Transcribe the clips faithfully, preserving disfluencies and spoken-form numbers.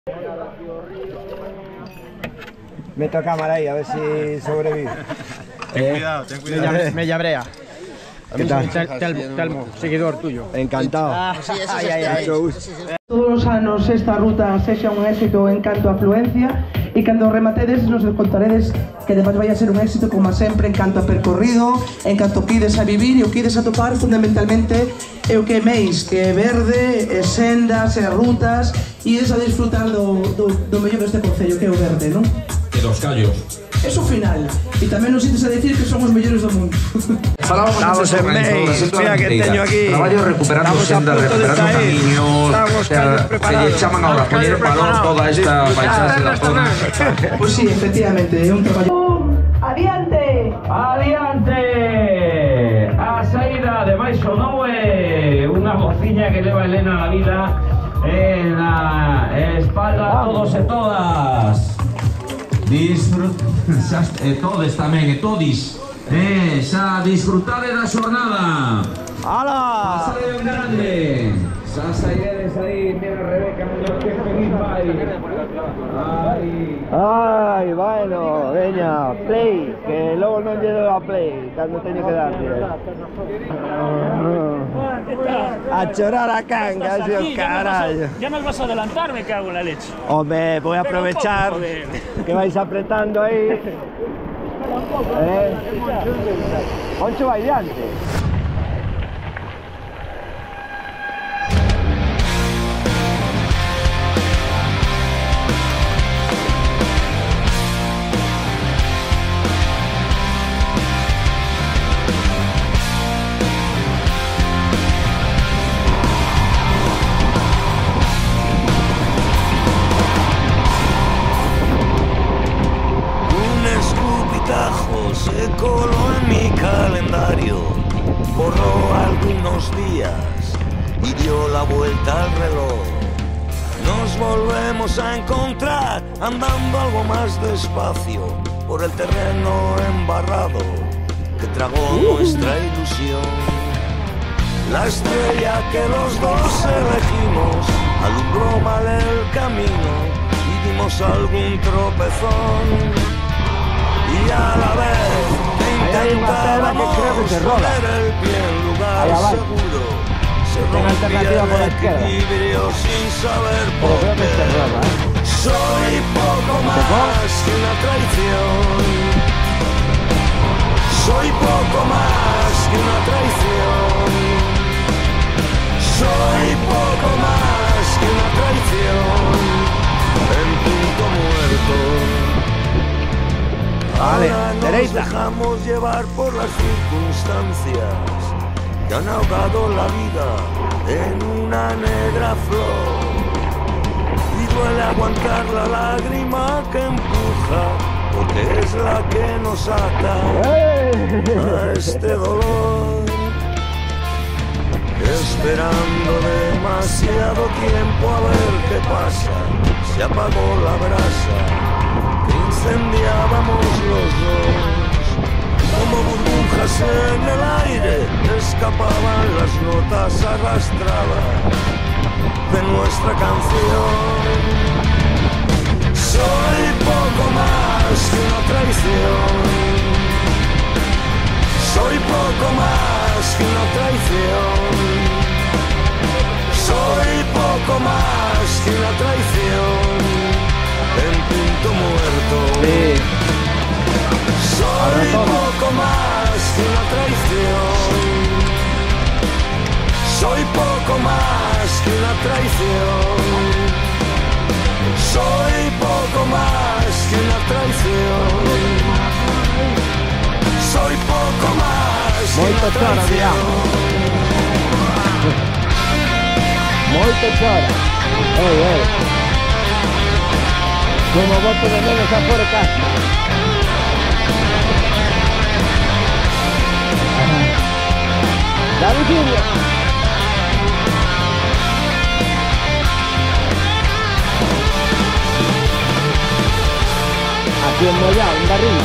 Meto cámara ahí, a ver si sobrevive. Ten eh, cuidado, ten cuidado. Me, me llabrea. ¿Qué tal? Telmo, Telmo, seguidor tuyo. Encantado. Ah, sí, eso ay, sí, ay, ay. Todos os anos esta ruta sexa un éxito en canto a afluencia e cando rematedes nos contaredes que además vai a ser un éxito como sempre en canto a percorrido, en canto que ides a vivir e o que ides a topar fundamentalmente é o que meis, que é verde, é sendas, é rutas e ides a disfrutar do, do, do mellor deste concello que é o verde, non? E dos callos. Eso final. E tamén nos ides a decir que somos mellores do mundo. Estamos en Meis, mira que teño aquí. Traballo recuperando sendas, recuperando camiños, se lle chaman ahora poñer en valor toda esta paisaxe da zona. Pois sí, efectivamente, é un traballo. Adiante! Adiante! A saída de Baixo Noue, unha mociña que leva Elena na vida en la espalda, todos e todas. Disfrut... eh, todes tamén, e todis. Eh, xa disfrutade da xornada. ¡Hala! Pasade en grande. Xa sairedes aí, mira Rebeca, mellor que feliz vai. Ai. Ay, bueno, veña, play, que logo non lle doy a play cando teño que dar. A chorar a canga, ese o carallo. Ya nos vas a adelantar, me cago en la leche. Hombre, voy a aprovechar que vais apretando ahí. Eh. Poncho vai diante. Se coló en mi calendario, borró algunos días y dio la vuelta al reloj. Nos volvemos a encontrar andando algo más despacio por el terreno embarrado que tragó nuestra ilusión. La estrella que los dos elegimos alumbró mal el camino y dimos algún tropezón. Y a la vez te intentábamos poner el pie en lugar seguro. Se rompía el equilibrio sin saber por qué. Soy poco más que una traición. Soy poco más que una traición. Soy poco más que una traición. En punto muerto. Vale, ahora nos derecha. dejamos llevar por las circunstancias que han ahogado la vida en una negra flor. Y duele aguantar la lágrima que empuja, porque es la que nos ata a este dolor. Esperando demasiado tiempo a ver qué pasa, se apagó la brasa. Incendiábamos los dos, como burbujas en el aire, escapaban las notas arrastradas de nuestra canción. Soy poco más que una traición. Soy poco más que una traición. Soy poco más que una traición. En punto muerto. Sí. Soy poco más que una traición. Soy poco más que una traición. Soy poco más que una traición. Soy poco más que una traición. Moito chora. Ey, ey. Como voto de menos a por casa. Dale, Silvio. Aquí en Mollao, en Barril.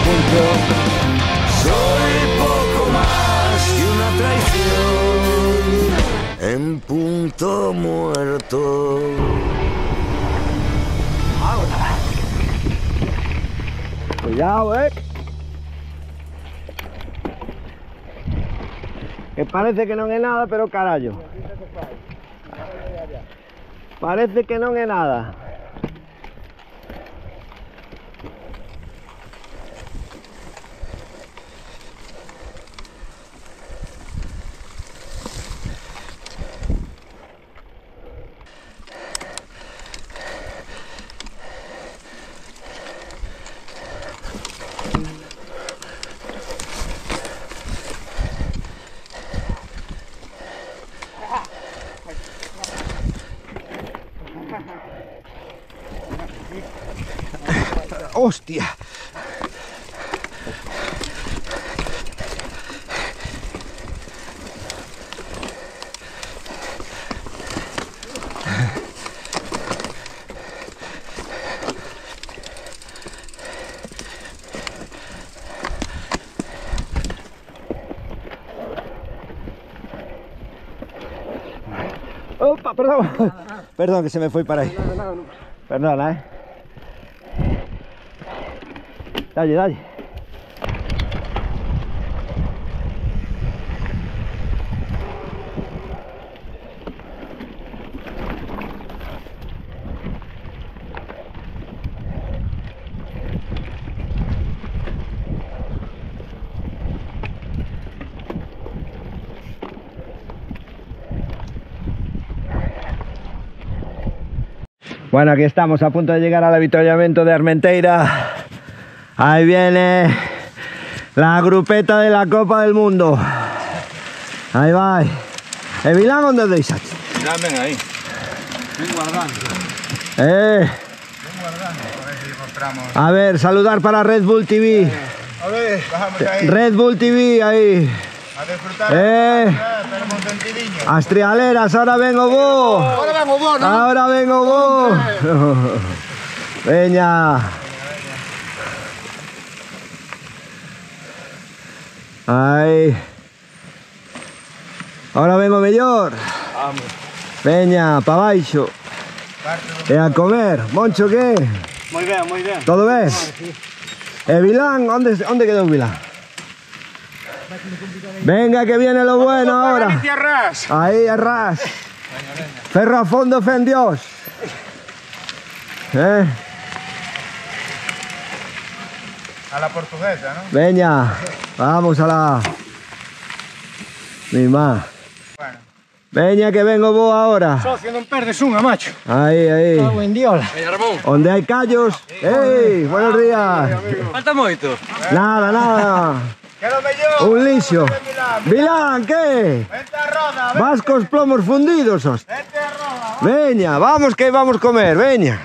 mucho. Soy poco más que una traición en punto muerto. Cuidado, eh. Que parece que non é nada, pero carallo. Parece que non é nada. ¡Hostia! ¡Opa! Perdón. Perdón, que se me fue para ahí. Perdona, eh. Dale, dale. Bueno, aquí estamos a punto de llegar al avituallamiento de Armenteira. Ahí viene la grupeta de la Copa del Mundo. Ahí va. ¿El Vilán dónde deis? Ya ven ahí. Ven guardando. Eh. Ven guardando, por ahí si compramos. A ver, saludar para Red Bull T V. A ver, bajamos ahí. Red Bull T V ahí. A disfrutar. Eh. Tenemos un sentidiño. As trialeras, ahora vengo vos. Ahora vengo vos, ¿no? Ahora vengo vos. Veña. Ahí. Ahora vengo mellor. Vamos. Veña, pa baixo. E a comer. Moncho, que? Moi ben, moi ben. Todo ben? E Vilán, onde, onde quedou Vilán? Venga, que viene lo bueno ahora. Ahí, arras. Ferro a fondo, fe en Dios. ¿Eh? A la portuguesa, ¿no? Veña, vamos a la... Mi má. Bueno. Veña, que vengo vos ahora. Socio, non perdes unha, macho. Ahí, ahí. Cago en diola. Onde hai callos. ¡Ey! Buenos días. Falta moito. Nada, nada. Quedo mellor. Un lixo. Vilán, ¿qué? Vente a roda, vente, Vas cos plomos fundidos, os. vente a roda. Veña, vamos que vamos a comer, veña.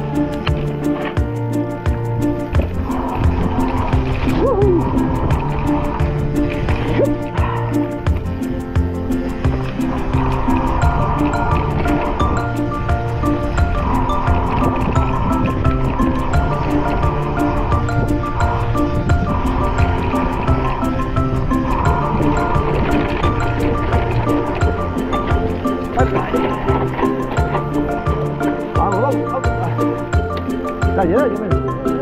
Vamos, vamos, vamos. Dale, dale, dale.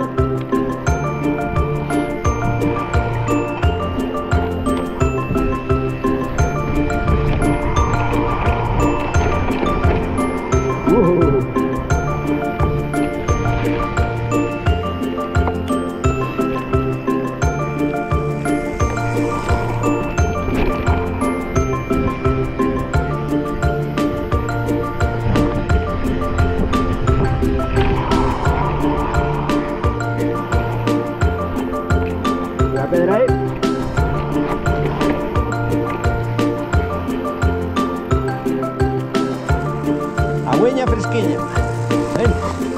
La pedra ahí. Agüeña fresquilla. Ven.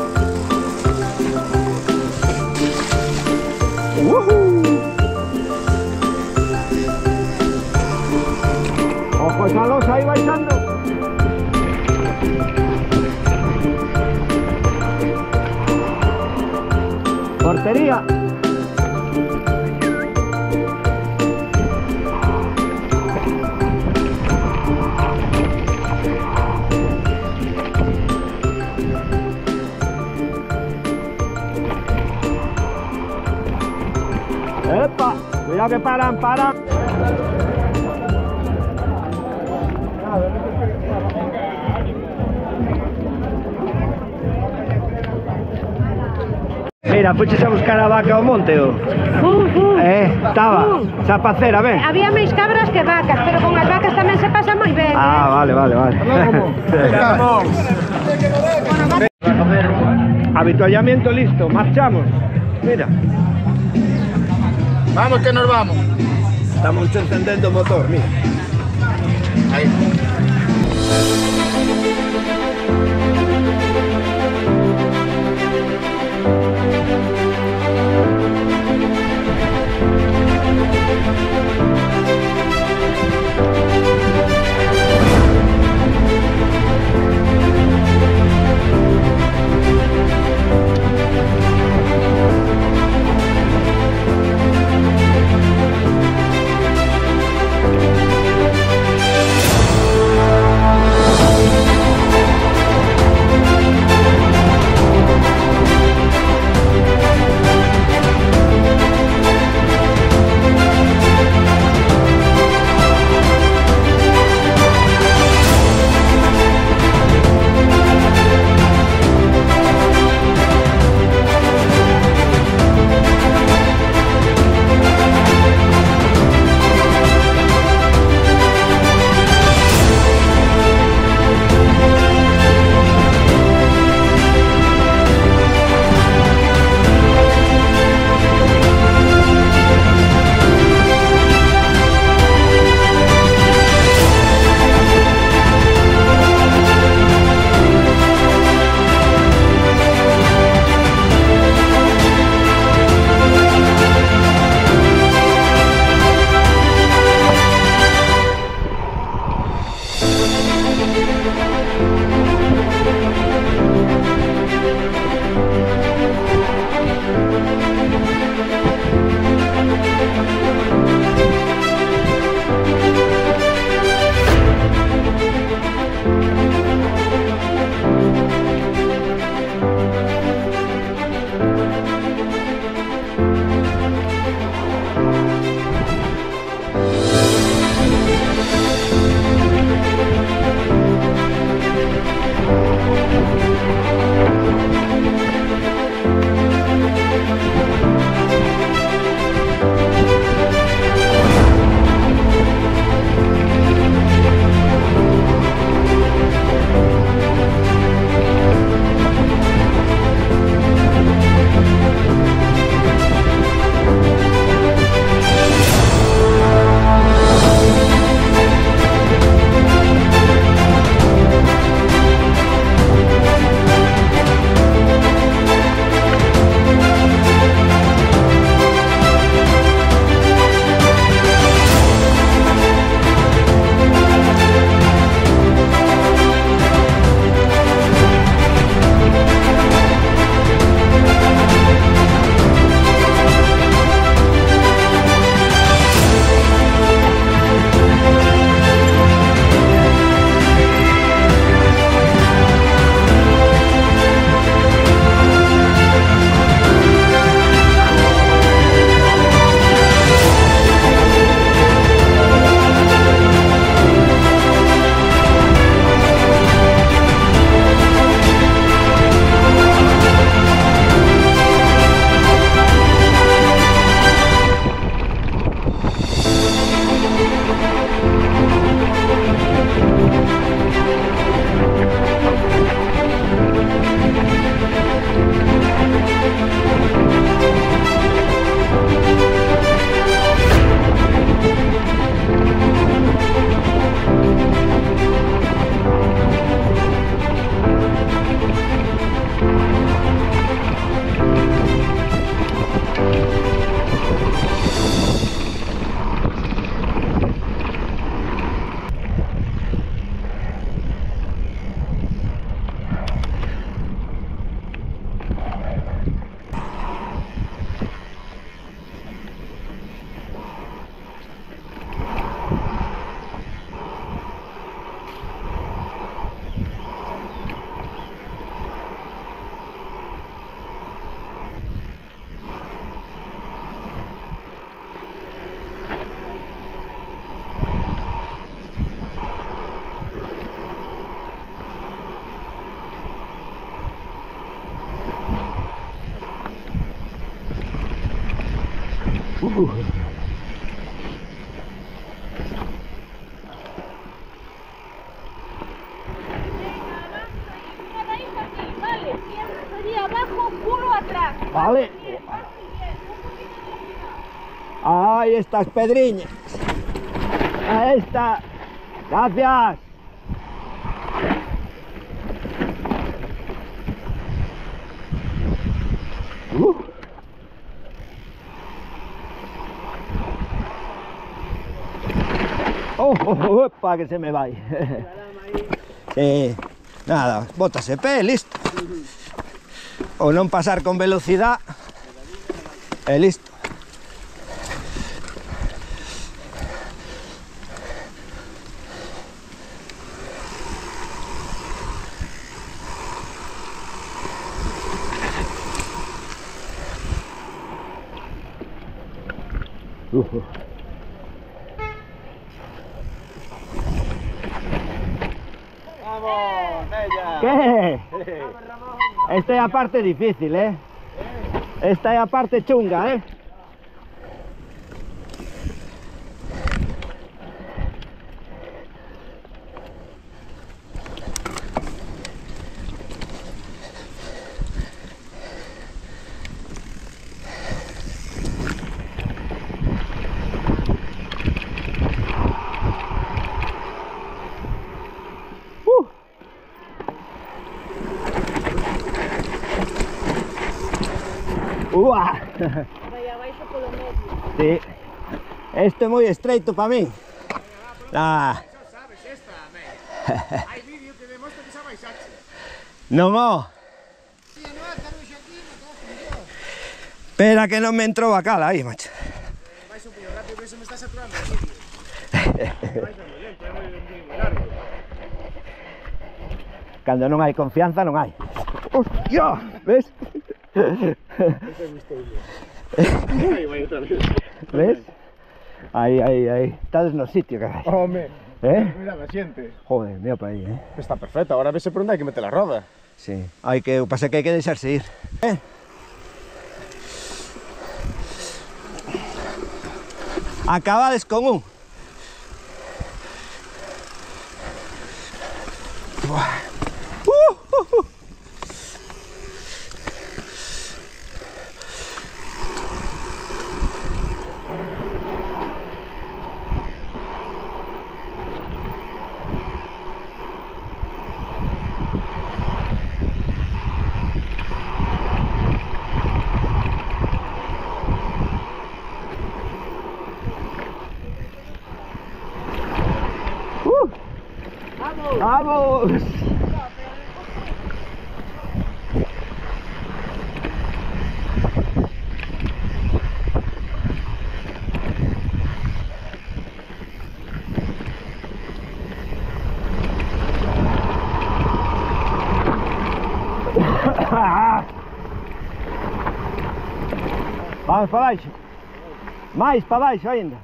¡Woohoo! Ojos a los ahí bailando. Portería. Cuidado que paran, paran. Mira, fuches a buscar a vaca ao monte, o? Uh, uh, Eh, estaba, uh. xa pacera, ben. Había máis cabras que vacas, pero con as vacas tamén se pasa moi ben. Ah, vale, vale, vale. Avituallamiento listo, marchamos. Mira. Vamos que nos vamos. Estamos encendendo o motor, mira. Ahí. Uh. Abajo, culo atrás. Vale. Ahí estás, Pedriñas. Ahí está. Gracias. Uh. Oh, oh, oh, opa, que se me va ahí. Sí. Nada, bótase pé, listo. O non pasar con velocidad e listo. Uh. Vamos, Mella. ¿Qué? Esta es la parte difícil, ¿eh? Esta es la parte chunga, ¿eh? ¡Uah! Sí. Esto es muy estreito para mí. Ah. No, no. Espera que no me entró bacala ahí, macho. Cuando no hay confianza, no hay. ¡Hostia! ¿Ves? ¿Ves? Ahí, ahí, ahí. Estás en los sitios, caray. Hombre, ¿Eh? mira, la siente. Joder, mira para ahí, ¿eh? Está perfecto, ahora ves por dónde hay que meter la roda. Sí, hay que, pasa que hay que dejarse ir. ¿Eh? Acabades con un. Uh, uh, uh. ¡Vamos! Vamos para baixo. Mais para baixo ainda.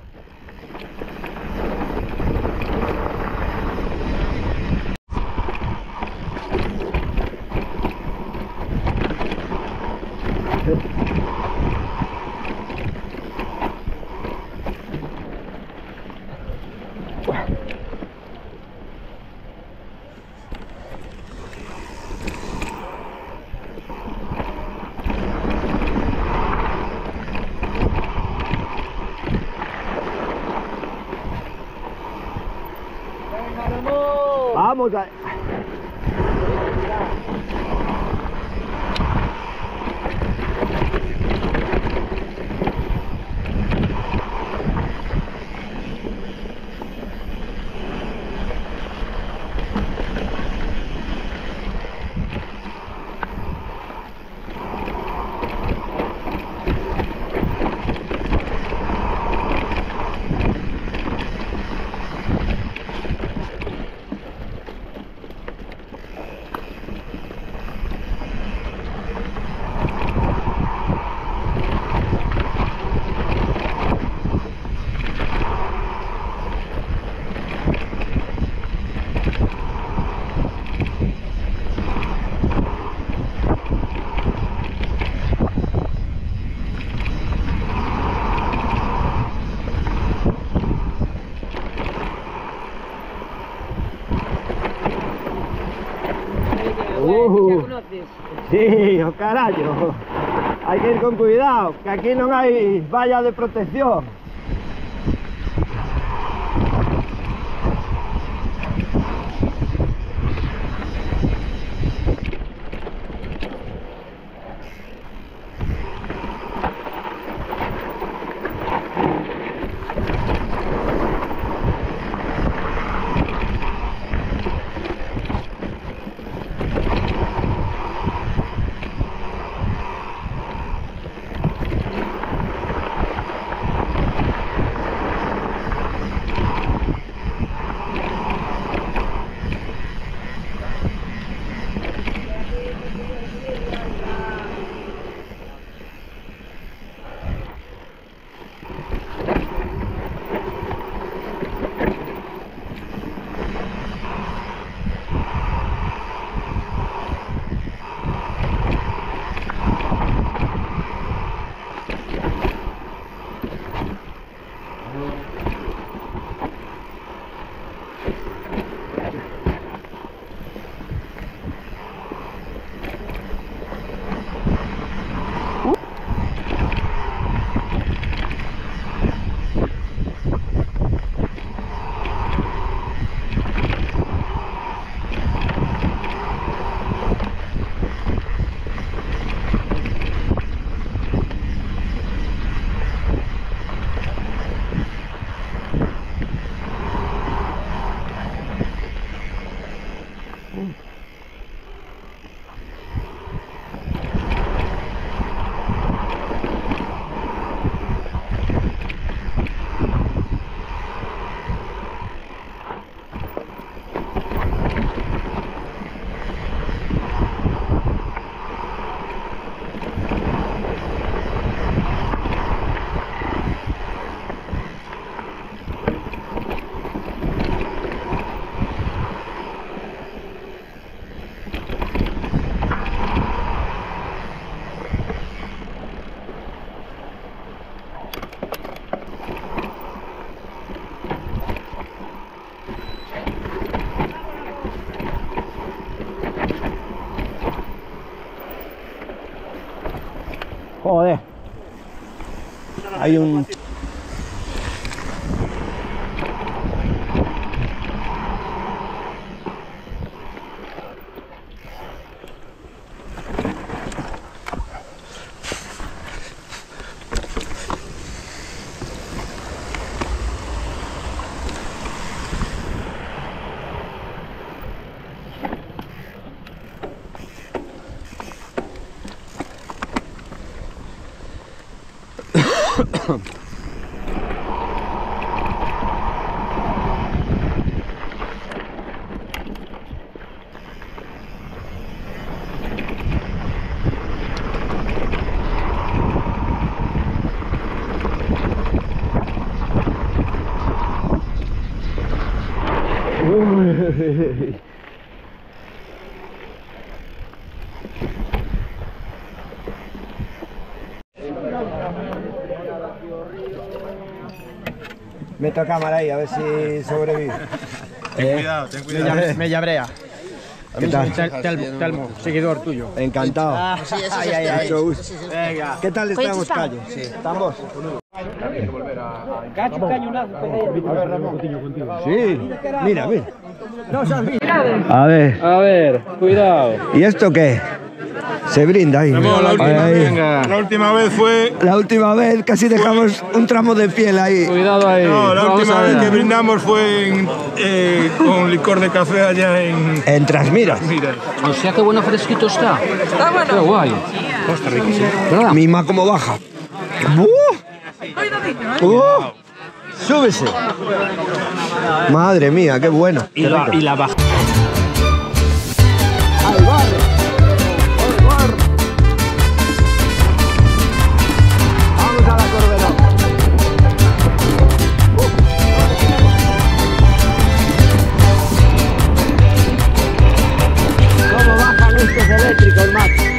Vamos a... Uh, sí, o carallo. Hay que ir con cuidado, que aquí no hay valla de protección. Joder. Hay un... Meto cámara ahí, a ver si sobrevive. Ten Eh, cuidado, ten cuidado. eh, Me llabrea. ¿Qué tal? Telmo, Telmo, seguidor tuyo. Encantado. Ah, sí, ese es Ay, ay, este. ay, mucho gusto. Venga. ¿Qué tal estamos, Calle? Sí. ¿Estamos? Cacho, cañonazo. A ver, Ramón. Sí. Mira, mira. A ver. A ver, cuidado. ¿Y esto qué? Se brinda ahí. Ramón, la última, Ahí. vez, la última vez fue... La última vez casi dejamos un tramo de piel ahí. Cuidado ahí. No, la Vamos última a ver. vez que brindamos fue en, eh, con licor de café allá en... En Trasmiras. Mira. O sea, qué bueno fresquito está. Está bueno. Qué guay. Está riquísimo. ¿Verdad? Mima como baja. ¡Uh! ¡Uh! ¡Súbese! Madre mía, qué bueno. Y la, y la baja. ¡Al bar! ¡Al bar! Vamos a la Corbelón. ¿Cómo bajan estos eléctricos, macho?